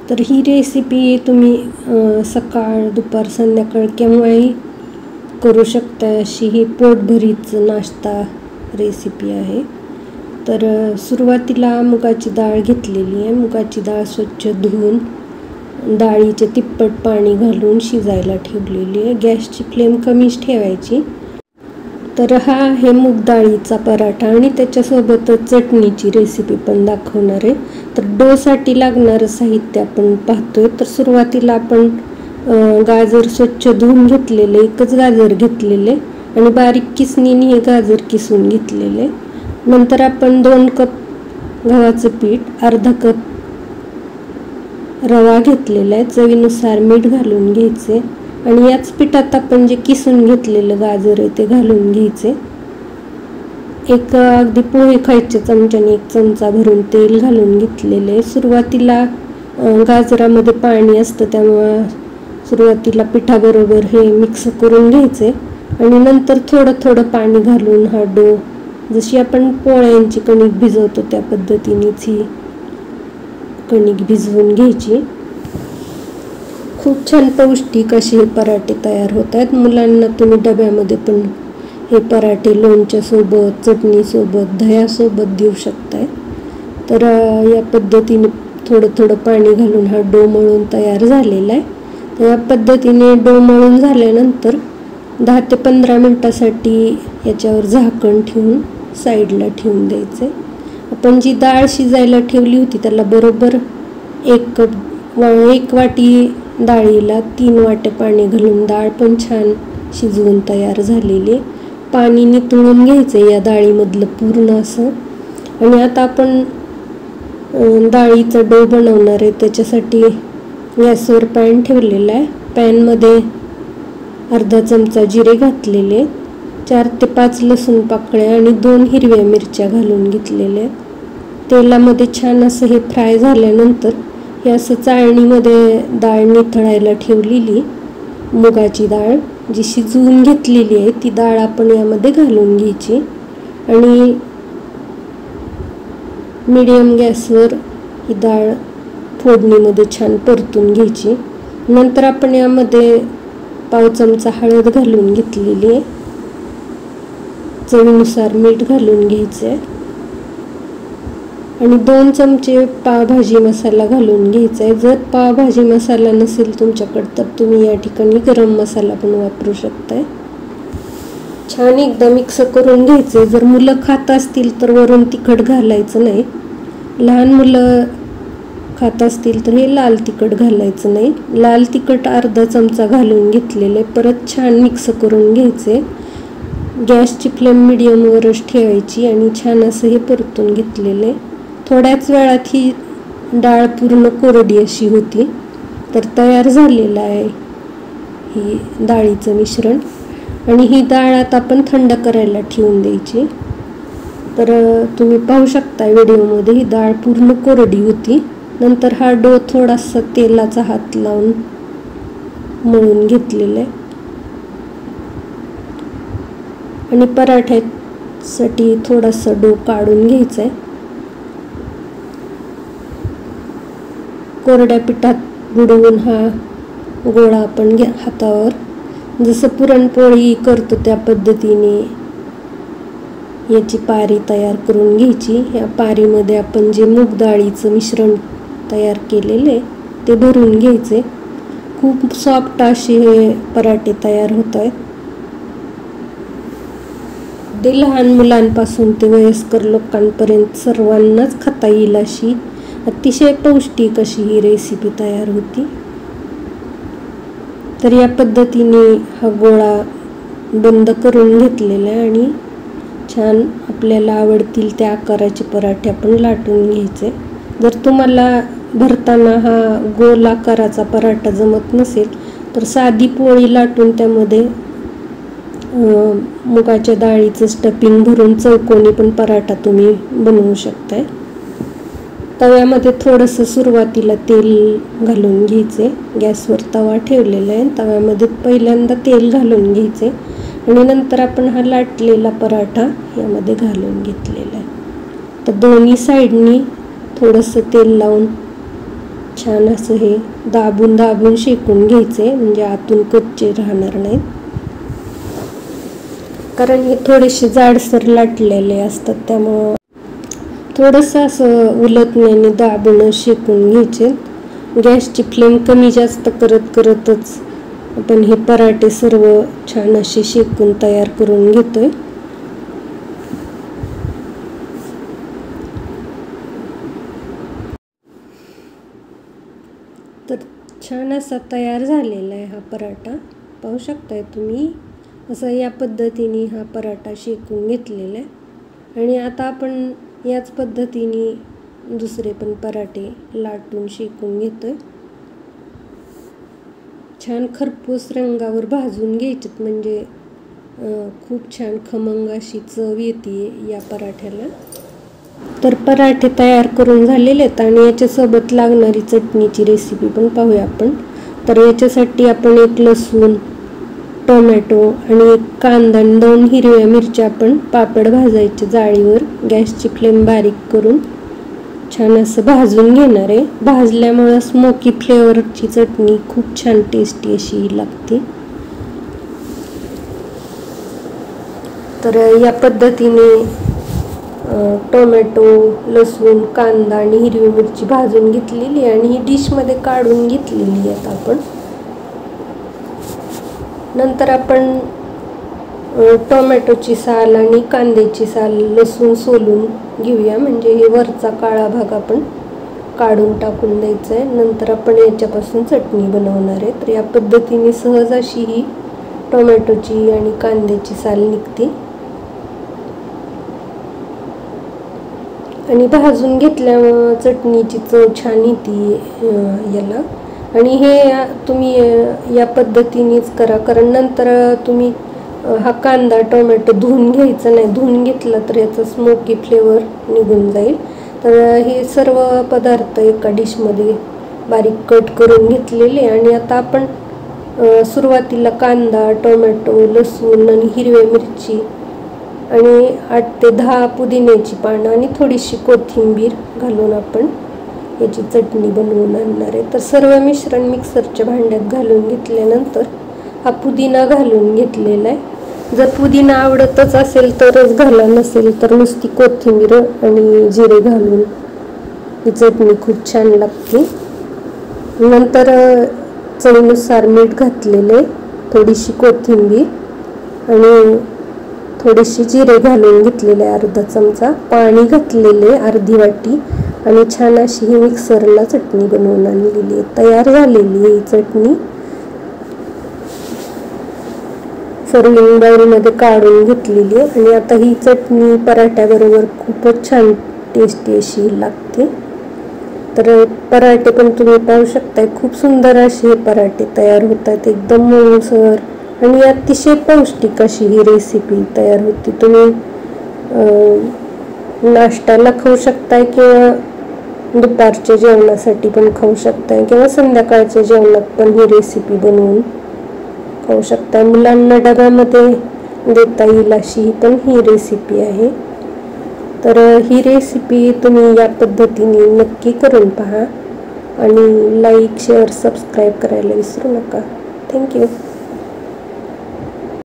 तर ही रेसिपी तुम्ही सकाळ दुपार संध्याकाळ केव्हाही करू शकता, अशी ही पोटभरीच नाश्ता रेसिपी आहे। तर सुरुवातीला मुगाची डाळ घेतलेली आहे। मुगाची डाळ स्वच्छ धुवून डाळीचे तिप्पट पाणी घालून शिजायला ठेवलेली आहे। गॅसची फ्लेम कमीच ठेवायची। तर हा आहे मूग डाळीचा पराठा आणि त्याच्यासोबतच चटणीची रेसिपी पण दाखवणार आहे। तर डोसाठी लागणारं साहित्य आपण पाहतोय। तर सुरुवातीला आपण गाजर स्वच्छ धुवून घेतलेले, एकच गाजर घेतलेले आणि बारीक किसणीने हे गाजर किसून घेतलेले। नंतर आपण 2 कप गव्हाचं पीठ, अर्धा कप रवा घेतलेला आहे, चवीनुसार मीठ घालून घ्यायचे आणि याच पिठात आपण जे किसून घेतलेलं गाजर आहे ते घालून घ्यायचे। एक अगदी पोहे खायच्या चमच्याने 1 चमचा भरून तेल घालून घेतलेले। सुरुवातीला गाजरामध्ये पाणी असतं, त्यामुळे सुरुवातीला पिठाबरोबर हे मिक्स करून घ्यायचे आणि नंतर थोडं थोडं पाणी घालून हा डो, जशी आपण पोळ्यांची कणिक भिजवतो त्या पद्धतीनेच ही कणिक भिजवून घ्यायची। खूप छान पौष्टिक असे हे पराठे तयार होत आहेत। मुलांना तुम्ही डब्यामध्ये पण हे पराठे लोणच्यासोबत, चटणीसोबत, दह्यासोबत देऊ शकताय। तर या पद्धतीने थोडं थोडं पाणी घालून हा डो मळून तयार झालेला आहे। तर या पद्धतीने डो मळून झाल्यानंतर 10 ते 15 मिनिटासाठी याच्यावर झाकण ठेवून साईडला ठेवून द्यायचे। आपण जी डाळ शिजायला ठेवली होती त्याला बरोबर 1 वाटी डाळीला 3 वाट्या पाणी घालून डाळ पण छान शिजवून तयार झालेली। पाणी नितळून घ्यायचं या डाळीमधलं पूर्ण असं। आणि आता आपण डाळीचा डो बनवणार आहे, त्याच्यासाठी गॅसवर पॅन ठेवलेला आहे। पॅनमध्ये अर्धा चमचा जिरे घातलेले, 4 ते 5 लसूण पाकळ्या आणि 2 हिरव्या मिरच्या घालून घेतलेल्या। तेलामध्ये छान असं हे फ्राय झाल्यानंतर हे असं चाळणीमध्ये डाळ निथळायला ठेवलेली मुगाची डाळ जी शिजवून घेतलेली आहे ती डाळ आपण यामध्ये घालून घ्यायची आणि मीडियम गॅसवर ही डाळ फोडणीमध्ये छान परतून घ्यायची। नंतर आपण यामध्ये पाव चमचा हळद घालून घेतलेली आहे, चवीनुसार मीठ घालून घ्यायचं आहे आणि 2 चमचे पावभाजी मसाला घालून घ्यायचा आहे। जर पावभाजी मसाला नसेल तुमच्याकडे तर तुम्ही या ठिकाणी गरम मसाला पण वापरू शकताय। छान एकदा मिक्स करून घ्यायचे। जर मुलं खात असतील तर वरून तिखट घालायचं नाही, लहान मुलं खात असतील तर हे लाल तिखट घालायचं नाही। लाल तिखट अर्धा चमचा घालून घेतलेले, परत छान मिक्स करून घ्यायचे। गॅसची फ्लेम मीडियमवरच ठेवायची आणि छान असं हे परतून घेतलेले। थोड्याच वेळात ही डाळ पूर्ण कोरडी अशी होती। तर तयार झालेलं आहे ही डाळीचं मिश्रण आणि ही डाळ आता आपण थंड करायला ठेवून द्यायची। तर तुम्ही पाहू शकता व्हिडिओमध्ये ही डाळ पूर्ण कोरडी होती। नंतर हा डो थोडासा तेलाचा हात लावून मळून घेतलेला आहे आणि पराठ्यासाठी थोडासा डो काढून घ्यायचा आहे। कोरड्या पिठात बुडवून हा गोळा आपण हातावर जसं पुरणपोळी करतो त्या पद्धतीने याची पारी तयार करून घ्यायची। या पारीमध्ये आपण जे मूग डाळीचं मिश्रण तयार केलेले ते भरून घ्यायचे। खूप सॉफ्ट असे हे पराठे तयार होत आहेत। अगदी लहान मुलांपासून ते वयस्कर लोकांपर्यंत सर्वांनाच खाता येईल अशी अतिशय पौष्टिक अशी ही रेसिपी तयार होती। तर या पद्धतीने हा गोळा बंद करून घेतलेला आहे आणि छान आपल्याला आवडतील त्या आकाराचे पराठे आपण लाटून घ्यायचे। जर तुम्हाला भरताना हा गोल आकाराचा पराठा जमत नसेल तर साधी पोळी लाटून त्यामध्ये मुगाच्या डाळीचं स्टफिंग भरून चौकोनी पण पराठा तुम्ही बनवू शकताय। तव्यामध्ये थोडंसं सुरुवातीला तेल घालून घ्यायचे। गॅसवर तवा ठेवलेला आहे, तव्यामध्ये पहिल्यांदा तेल घालून घ्यायचे आणि नंतर आपण हा लाटलेला पराठा यामध्ये घालून घेतलेला आहे। तर दोन्ही साईडनी थोडंसं तेल लावून छान असं हे दाबून दाबून शेकून घ्यायचे, म्हणजे आतून कच्चे राहणार नाहीत. कारण हे थोडेसे जाडसर लाटलेले असतात, त्यामुळं थोडंसं असं उलटण्याने दाबून शेकून घ्यायचे. गॅसची फ्लेम कमी जास्त करतच आपण हे पराठे सर्व छान असे शेकून तयार करून घेतोय. तर छान असा तयार झालेला आहे हा पराठा. पाहू शकताय तुम्ही, असं या पद्धतीने हा पराठा शेकून घेतलेला आहे. आणि आता आपण याच पद्धतीने दुसरे पण पराठे लाटून शेकून घेतोय. छान खरपूस रंगावर भाजून घ्यायचेत, म्हणजे खूप छान खमंग अशी चव येते या पराठ्याला. तर पराठे तयार करून झालेले आहेत आणि याच्यासोबत लागणारी चटणीची रेसिपी पण पाहूया आपण. तर याच्यासाठी आपण एक लसूण, टोमॅटो आणि एक कांदा आणि 2 हिरव्या मिरच्या आपण पापड भाजायचे जाळीवर गॅसची फ्लेम बारीक करून छान असं भाजून घेणार आहे. भाजल्यामुळं स्मोकी फ्लेवरची चटणी खूप छान टेस्टी अशी लागते. तर या पद्धतीने टोमॅटो, लसूण, कांदा आणि हिरवी मिरची भाजून घेतलेली आणि ही डिशमध्ये काढून घेतलेली आहेत आपण. नंतर आपण टोमॅटोची साल आणि कांद्याची साल लसूण सोलून घेऊया, म्हणजे हे वरचा काळा भाग आपण काढून टाकून द्यायचा आहे. नंतर आपण याच्यापासून चटणी बनवणार आहे. तर या पद्धतीने सहज अशी ही टोमॅटोची आणि कांद्याची साल निघते. आणि भाजून घेतल्यामुळे चटणीची चव छान येते याला. आणि हे तुम्ही या पद्धतीनेच करा, कारण नंतर तुम्ही हा कांदा टोमॅटो धुवून घ्यायचा नाही. धुवून घेतला तर याचा स्मोकी फ्लेवर निघून जाईल. तर हे सर्व पदार्थ एका डिशमध्ये बारीक कट करून घेतलेले. आणि आता आपण सुरुवातीला कांदा, टोमॅटो, लसूण आणि हिरव्या मिरची आणि 8 ते 10 पुदिन्याची पानं आणि थोडीशी कोथिंबीर घालून आपण याची चटणी बनवून आणणार आहे. तर सर्व मिश्रण मिक्सरच्या भांड्यात घालून घेतल्यानंतर हा पुदिना घालून घेतलेला आहे. जर पुदिना आवडतच असेल तरच घाला, नसेल तर नुसती कोथिंबीर आणि जिरे घालून ही चटणी खूप छान लागते. नंतर चवीनुसार मीठ घातलेले, थोडीशी कोथिंबीर आणि थोडीशी जिरे घालून घेतलेले, अर्धा चमचा पाणी घातलेले, अर्धी वाटी. आणि छान अशी ही मिक्सरला चटणी बनवून आणलेली आहे. तयार झालेली ही चटणी सर्विंग बाउलमध्ये काढून घेतलेली आहे. आणि आता ही चटणी पराठ्याबरोबर खूपच छान टेस्टी अशी लागते. तर पराठे पण तुम्ही पाहू शकताय, खूप सुंदर असे हे पराठे तयार होतात, एकदम मऊसर आणि अतिशय पौष्टिक अशी ही रेसिपी तयार होती. तुम्ही नाश्त्याला खाऊ शकताय किंवा दुपारच्या जेवणासाठी पण खाऊ शकताय किंवा संध्याकाळच्या जेवणात पण ही रेसिपी बनवून खाऊ शकता. मुलांना डब्यामध्ये देता येईल अशी पण ही रेसिपी आहे. तर ही रेसिपी तुम्ही या पद्धतीने नक्की करून पहा आणि लाईक, शेअर, सबस्क्राईब करायला विसरू नका. थँक्यू.